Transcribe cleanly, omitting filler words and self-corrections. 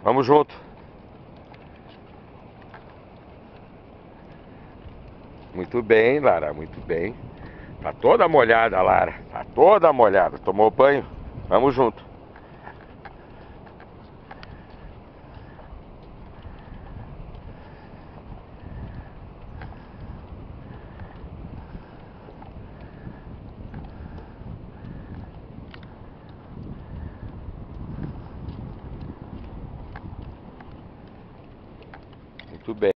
Vamos junto. Muito bem, Lara, muito bem. Tá toda molhada, Lara. Tá toda molhada. Tomou banho? Vamos junto. Muito bem.